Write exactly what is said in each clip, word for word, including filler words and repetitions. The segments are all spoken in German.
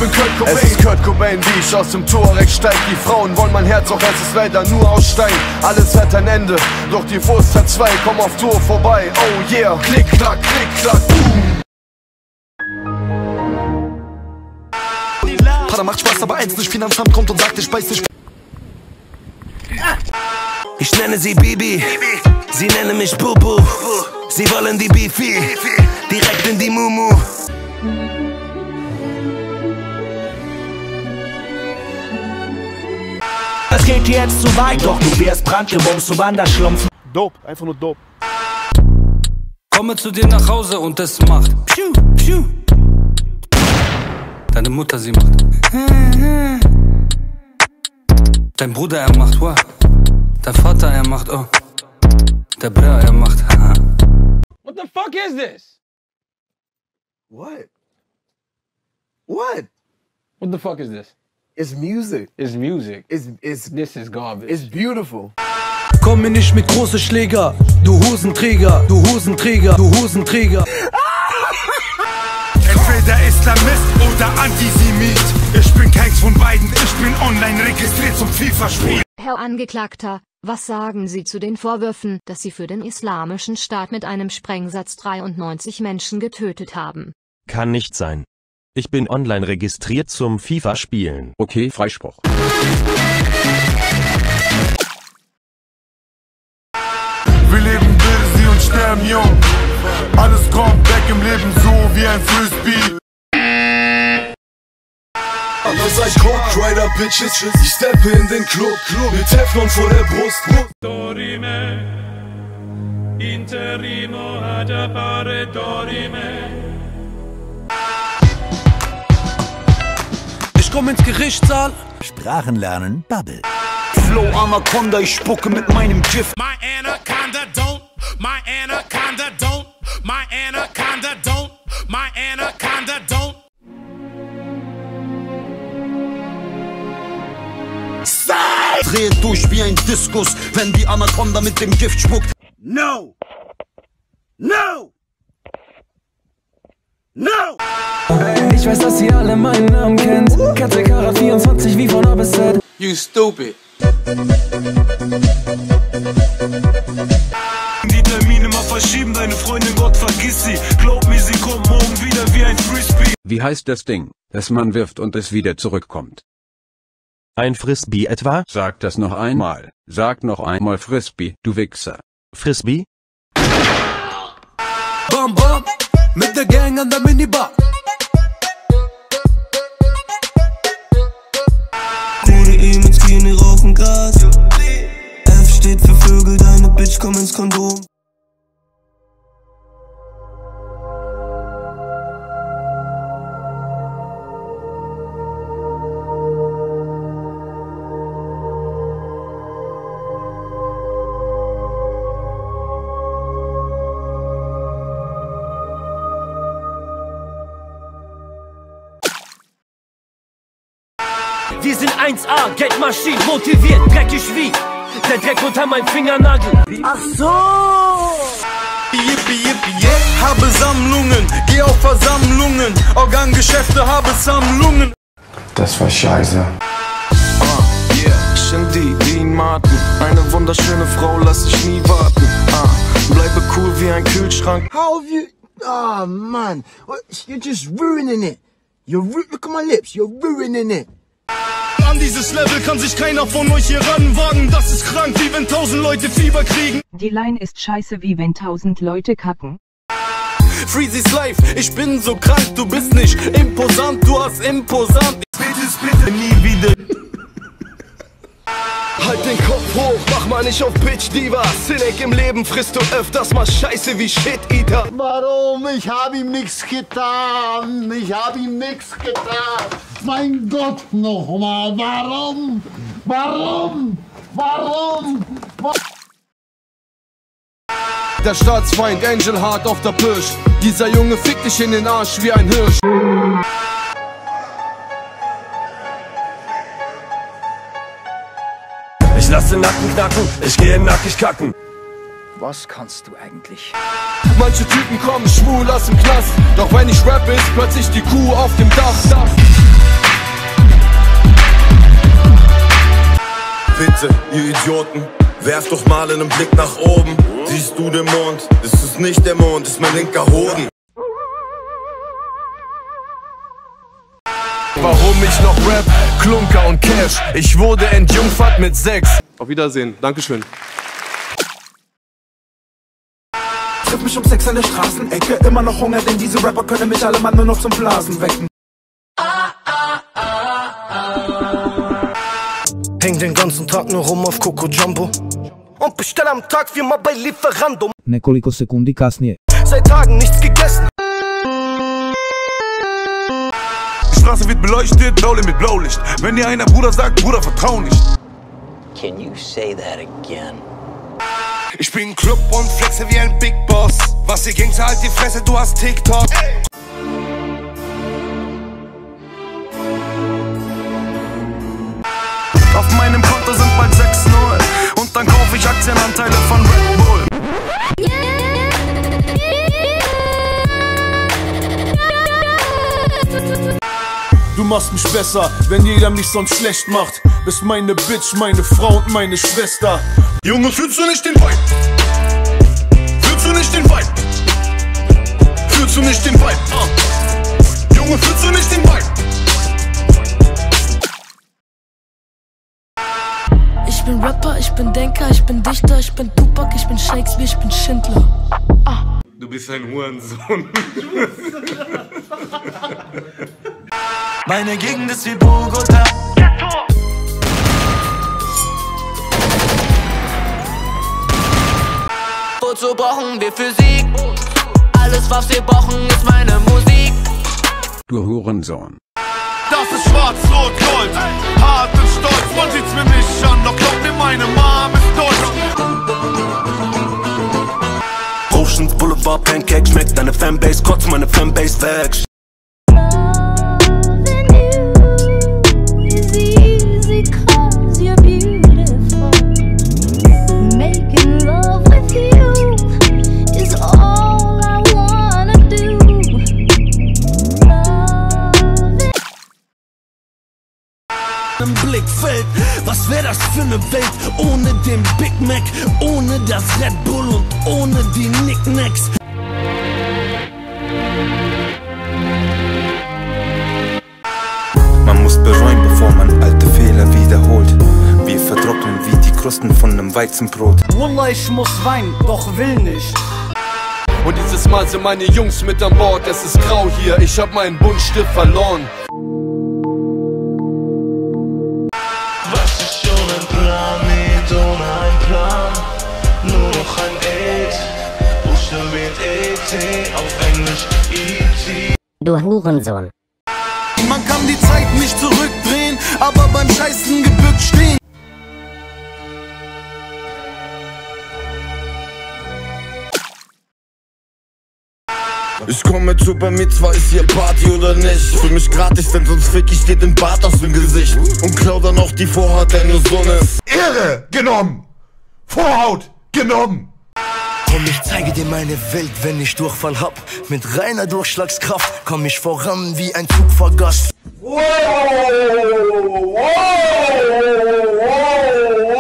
bin Kurt Cobain. Es ist Kurt Cobain, wie ich aus dem Touareg steig. Die Frauen wollen mein Herz, auch es ist leider nur aus Stein. Alles hat ein Ende, doch die Wurst hat zwei. Komm auf Tour vorbei, oh yeah. Klick, klack, klick, klack, boom. Vater macht Spaß, aber eins nicht, Finanzamt kommt und sagt, ich speis nicht. Ich nenne sie Bibi, sie nennen mich Bubu. Sie wollen die Beefy, direkt in die Mumu. Es geht jetzt zu weit, doch du wirst brandgebombt, du Wanderschlumpf. Dope, einfach nur dope. Komme zu dir nach Hause und es macht Pschuh, pschuh. Deine Mutter, sie macht Dein Bruder, er macht wow. Der Vater, er macht oh. Der Bra, er macht ha. What the fuck is this? What? What? What the fuck is this? It's music. It's music. It's, it's, This is garbage. it's beautiful. Komm mir nicht mit große Schläger, du Hosenträger, du Hosenträger, du Hosenträger. Entweder Islamist oder Antisemit. Ich bin keins von beiden, ich bin online registriert zum FIFA-Spiel. Herr Angeklagter, was sagen Sie zu den Vorwürfen, dass Sie für den Islamischen Staat mit einem Sprengsatz dreiundneunzig Menschen getötet haben? Kann nicht sein. Ich bin online registriert zum FIFA-Spielen. Okay, Freispruch. Wir leben busy und sterben jung. Alles kommt weg im Leben so wie ein Frisbee. Was sag ich, Coke Rider, Bitches, ich steppe in den Club, mit Teflon vor der Brust. Dorime, interimo ad appare dorime. Ich komm ins Gerichtssaal. Sprachen lernen, Bubble. Flow Anaconda, ich spucke mit meinem Gift. My anaconda don't, my anaconda don't, my anaconda don't, my anaconda don't. Dreht durch wie ein Diskus, wenn die Anaconda mit dem Gift spuckt. No! No! No! Ich weiß, dass ihr alle meinen Namen kennt. Katze Karat vierundzwanzig wie von A bis Z. You stupid. Die Termine mal verschieben, deine Freundin, Gott vergiss sie. Glaub mir, sie kommt morgen wieder wie ein Frisbee. Wie heißt das Ding, das man wirft und es wieder zurückkommt? Ein Frisbee etwa? Sag das noch einmal. Sag noch einmal Frisbee, du Wichser. Frisbee? Bam bam, mit der Gang an der Minibar. Gute E-Mails, Skinny, rauchen Gras. F steht für Vögel, deine Bitch, komm ins Kondom. Wir sind eins A, Geldmaschinen, motiviert, dreckig wie der Dreck unter meinem Fingernagel. Ach so! Yippie, yippie, yeah. Habe Sammlungen, geh auf Versammlungen, Organgeschäfte, habe Sammlungen. Das war scheiße. Ah, yeah, Shindy, Dean Martin. Eine wunderschöne Frau, lass ich nie warten. Ah, bleibe cool wie ein Kühlschrank. How have you... Oh, man. You're just ruining it. You're ru Look at my lips. You're ruining it. An dieses Level kann sich keiner von euch hier ranwagen. Das ist krank, wie wenn tausend Leute Fieber kriegen. Die Line ist scheiße, wie wenn tausend Leute kacken. Freezy's live, ich bin so krank, du bist nicht imposant, du hast imposant. Bitte, bitte, nie wieder. Halt den Kopf hoch, mach mal nicht auf Bitch Diva. Sinek im Leben frisst du öfters mal Scheiße wie Shit Eater. Warum? Ich hab ihm nichts getan. Ich hab ihm nichts getan. Mein Gott, nochmal. Warum? Warum? Warum? Warum? Der Staatsfeind Angel hart auf der Pirsch. Dieser Junge fickt dich in den Arsch wie ein Hirsch. Ich lasse den Nacken knacken, ich gehe nackig kacken. Was kannst du eigentlich? Manche Typen kommen schwul aus dem Knast. Doch wenn ich rappe, ist plötzlich die Kuh auf dem Dach. Bitte, ihr Idioten, werft doch mal einen Blick nach oben. Siehst du den Mond? Das ist nicht der Mond, das ist mein linker Hoden. Warum ich noch rap? Klunker und Cash. Ich wurde entjungfert mit sechs. Auf Wiedersehen, Dankeschön. Triff mich um sechs an der Straßenecke, immer noch Hunger, denn diese Rapper können mich alle Mann nur noch zum Blasen wecken. Häng den ganzen Tag nur rum auf Coco Jumbo und bestell am Tag viermal bei Lieferando. Nekoliko sekundi kasnije. Seit Tagen nichts gegessen. Die Straße wird beleuchtet, Blaulicht mit Blaulicht. Wenn dir einer Bruder sagt, Bruder, vertrau nicht. Can you say that again? Ich bin Club und flexe wie ein Big Boss. Was ihr Gangster, halt die Fresse, du hast TikTok. Ey. Auf meinem Konto sind bald sechs null und dann kaufe ich Aktienanteile von Red Bull. Du machst mich besser, wenn jeder mich sonst schlecht macht. Bist meine Bitch, meine Frau und meine Schwester. Junge, fühlst du nicht den Vibe? Fühlst du nicht den Vibe? Fühlst du nicht den Vibe? Uh. Junge, fühlst du nicht den Vibe? Ich bin Rapper, ich bin Denker, ich bin Dichter, ich bin Tupac, ich bin Shakespeare, ich bin Schindler. Ah. Du bist ein Hurensohn. Meine Gegend ist wie Bogota. Wozu brauchen wir Physik? Alles, was wir brauchen, ist meine Musik. Du Hurensohn. Das ist schwarz, rot, gold, hart und stolz. Man sieht's mir nicht an, doch glaub mir, meine Mom ist deutsch. Oceans Boulevard Pancake schmeckt deine Fanbase, kotzt meine Fanbase weg. Im Blickfeld, was wär das für ne Welt ohne den Big Mac, ohne das Red Bull und ohne die Knickknacks. Man muss bereuen, bevor man alte Fehler wiederholt. Wir vertrocknen wie die Krusten von einem Weizenbrot. Wallah, ich muss weinen, doch will nicht. Und dieses Mal sind meine Jungs mit an Bord. Es ist grau hier, ich hab meinen Buntstift verloren. Planet ohne einen Plan, nur noch ein Ed, buchstabiert E T, auf Englisch E T. Du Hurensohn. Man kann die Zeit nicht zurückdrehen, aber beim Scheißen gebückt stehen. Ich komme zu bei mir, zwar ist hier Party oder nicht. Für mich gratis, denn sonst fick ich dir den Bart aus dem Gesicht und klau dann auch die Vorhaut deines Sohnes. Ehre genommen! Vorhaut genommen! Und ich zeige dir meine Welt, wenn ich Durchfall hab. Mit reiner Durchschlagskraft komm ich voran wie ein Zugfahrgast. Wow, wow, wow, wow,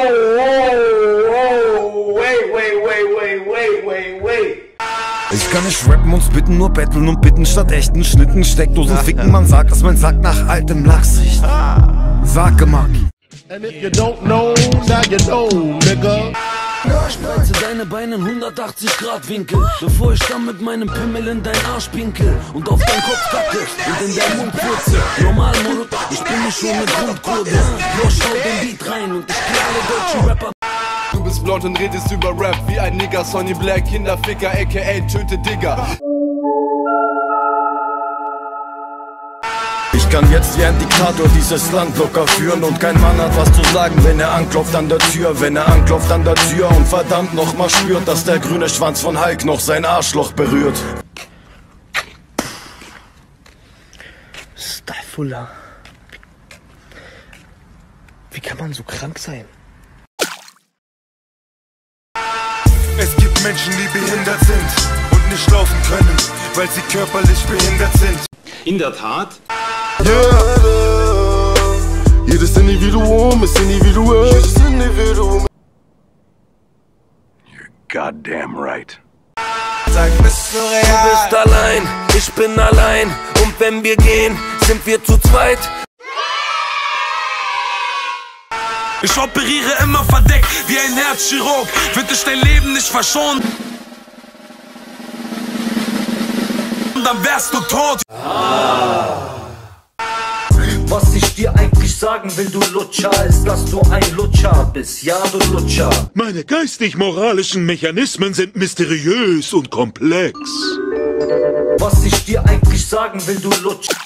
wow, wait, wait, wait, wait, wait, wait, wait. Ich kann nicht rappen, uns bitten, nur betteln und bitten statt echten Schnitten, Steckdosen ficken. Man sagt, dass mein Sack nach altem Lachs riecht. Sag gemacht. And if you don't know, now you know, nigga. Ich spreize deine Beine in hundertachtzig Grad Winkel, bevor ich dann mit meinem Pimmel in deinen Arsch pinkel und auf deinen Kopf kacke und in deinen Mund purze. Normal, Mord, ich bin nicht schon mit Grundkurve. Los, schau den Beat rein und ich krieg alle deutschen Rapper. Du bist blond und redest über Rap wie ein Nigger, Sonny Black, Kinderficker, aka töte Digger. Ich kann jetzt wie ein Diktator dieses Land locker führen und kein Mann hat was zu sagen, wenn er anklopft an der Tür, wenn er anklopft an der Tür und verdammt nochmal spürt, dass der grüne Schwanz von Hulk noch sein Arschloch berührt. Stylefullah. Wie kann man so krank sein? Es gibt Menschen, die behindert sind und nicht laufen können, weil sie körperlich behindert sind. In der Tat. Yeah. Jedes Individuum ist individuell. goddamn right. Sag, bist du real? Du bist allein, ich bin allein. Und wenn wir gehen, sind wir zu zweit. Ich operiere immer verdeckt wie ein Herzchirurg. Wird dich dein Leben nicht verschont, dann wärst du tot. Ah. Was ich dir eigentlich sagen will, du Lutscher, ist, dass du ein Lutscher bist. Ja, du Lutscher. Meine geistig-moralischen Mechanismen sind mysteriös und komplex. Was ich dir eigentlich sagen will, du Lutscher.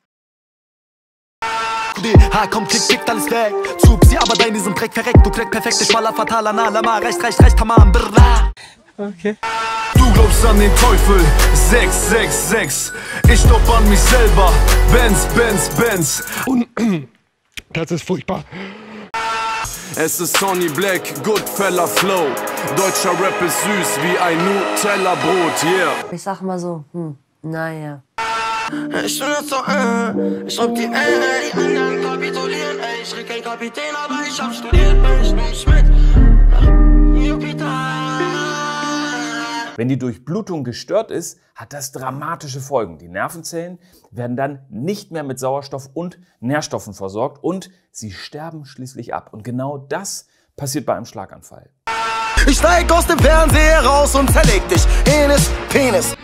Ha, komm, klick, klick, alles weg. Zupsi, aber deine sind Dreck verreckt. Du kriegst perfekte Schwaller, fataler, na, lama, reicht, reicht, reicht, tamam, brrrr. Okay. Du glaubst an den Teufel, sechs sechs sechs. Ich glaub an mich selber, Benz, Benz, Benz. Und das ist furchtbar. Es ist Sonny Black, Goodfella Flow. Deutscher Rap ist süß wie ein Nutella-Brot, yeah. Ich sag mal so, hm, naja. Ich bin jetzt so, äh, ich schreib die L, die anderen kapitulieren, ey. Ich krieg kein Kapitän, aber ich hab studiert, ich nicht mit. Jupiter. Wenn die Durchblutung gestört ist, hat das dramatische Folgen. Die Nervenzellen werden dann nicht mehr mit Sauerstoff und Nährstoffen versorgt und sie sterben schließlich ab. Und genau das passiert bei einem Schlaganfall. Ich steig aus dem Fernseher raus und zerleg dich. Enes, Penis.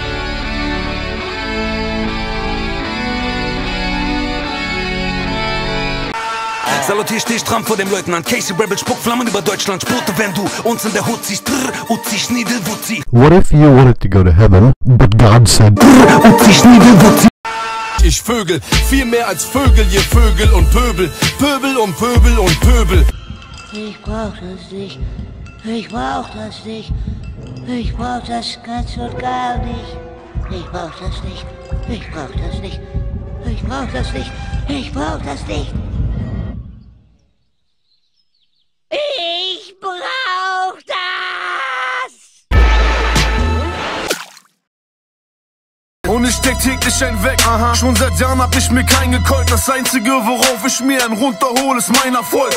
Salutier steh stramm vor dem Leutnant Casey Rebel, spuck Flammen über Deutschland. Spute, wenn du uns in der Hut siehst. Trrr, Uzi, Schniedel, Wutzi. What if you wanted to go to heaven, but God said Trrr, Uzi, Schniedel, Wutzi. Ich Vögel, viel mehr als Vögel, ihr Vögel und Pöbel. Pöbel und Pöbel und Pöbel. Ich brauch das nicht. Ich brauch das nicht. Ich brauch das ganz und gar nicht. Ich brauch das nicht. Ich brauch das nicht. Ich brauch das nicht. Ich brauch das nicht. Ich brauch das! Und ich steck täglich ein weg. Aha. Schon seit Jahren hab ich mir kein gekollt. Das einzige, worauf ich mir einen runterhole, ist mein Erfolg.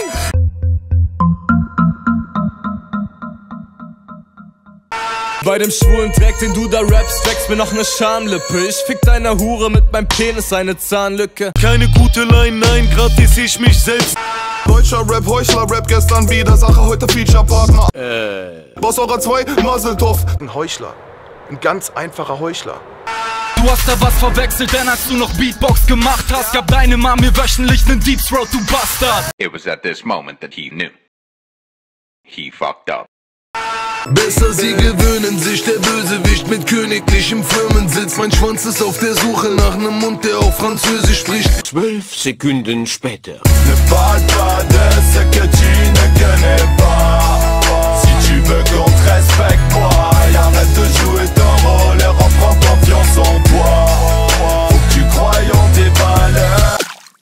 Bei dem schwulen Track, den du da rappst, wächst mir noch ne Schamlippe. Ich fick deiner Hure mit meinem Penis eine Zahnlücke. Keine gute Line, nein, grad dies ich mich selbst. Deutscher Rap, Heuchler-Rap, gestern wieder Sache, heute Feature-Partner. Äh. Boss eurer zwei, Maseltoff. Ein Heuchler, ein ganz einfacher Heuchler. Du hast da was verwechselt, denn als du noch Beatbox gemacht hast, gab deine Mom mir wöchentlich nen Deep Throat, du Bastard. It was at this moment that he knew. He fucked up. Besser, sie gewöhnen sich, der Bösewicht mit königlichem Firmensitz. Mein Schwanz ist auf der Suche nach nem Mund, der auf Französisch spricht. Zwölf Sekunden später. Ne parle pas de ce que tu ne connais pas. Si tu veux qu'on te respecte-moi, arrête de jouer ton rôle et reprends confiance en toi. Faut que tu crois en tes valeurs.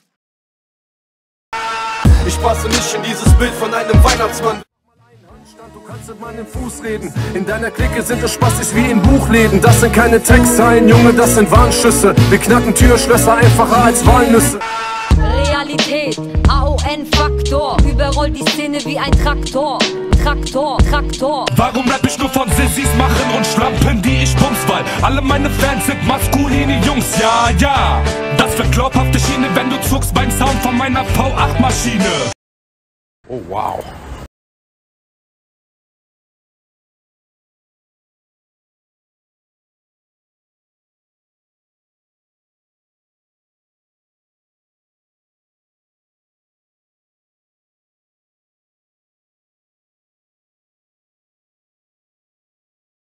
Ich passe nicht in dieses Bild von einem Weihnachtsmann. Du kannst mit meinem Fuß reden. In deiner Clique sind es Spastis wie in Buchläden. Das sind keine Textzeilen, Junge, das sind Warnschüsse. Wir knacken Türschlösser einfacher als Walnüsse. Realität, A O N-Faktor. Überrollt die Szene wie ein Traktor. Traktor, Traktor. Warum rapp ich nur von Sissis machen und Schlampen, die ich bums, weil alle meine Fans sind maskuline Jungs, ja, ja. Das wird glaubhafte Schiene, wenn du zuckst beim Sound von meiner V acht Maschine. Oh, wow.